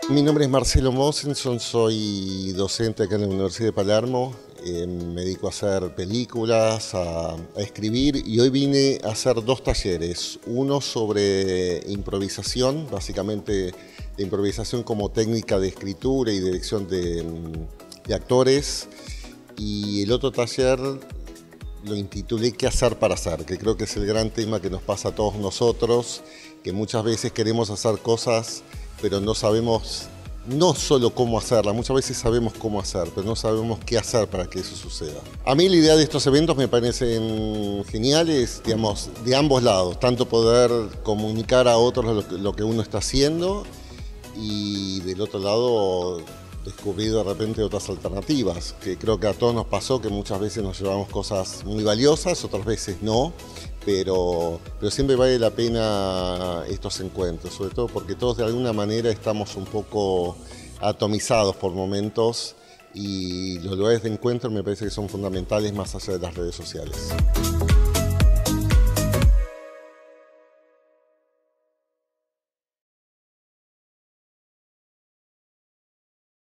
Mi nombre es Marcelo Mosenson, soy docente acá en la Universidad de Palermo. Me dedico a hacer películas, a escribir y hoy vine a hacer dos talleres. Uno sobre improvisación, básicamente de improvisación como técnica de escritura y dirección de actores. Y el otro taller lo intitulé ¿Qué hacer para hacer?, que creo que es el gran tema que nos pasa a todos nosotros, que muchas veces queremos hacer cosas, pero no sabemos no solo cómo hacerlas, muchas veces sabemos cómo hacer, pero no sabemos qué hacer para que eso suceda. A mí la idea de estos eventos me parecen geniales, digamos, de ambos lados, tanto poder comunicar a otros lo que uno está haciendo y del otro lado descubrir de repente otras alternativas, que creo que a todos nos pasó que muchas veces nos llevamos cosas muy valiosas, otras veces no, pero siempre vale la pena estos encuentros, sobre todo porque todos de alguna manera estamos un poco atomizados por momentos y los lugares de encuentro me parece que son fundamentales más allá de las redes sociales.